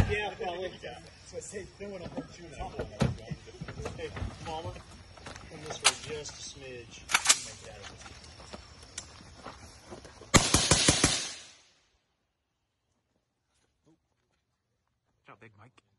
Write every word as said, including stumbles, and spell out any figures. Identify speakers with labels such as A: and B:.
A: Yeah, probably. So I say, then when I'm hurt you and I'm hey, Palmer, come this way just a smidge. Make that out.
B: Good job, Big Mike.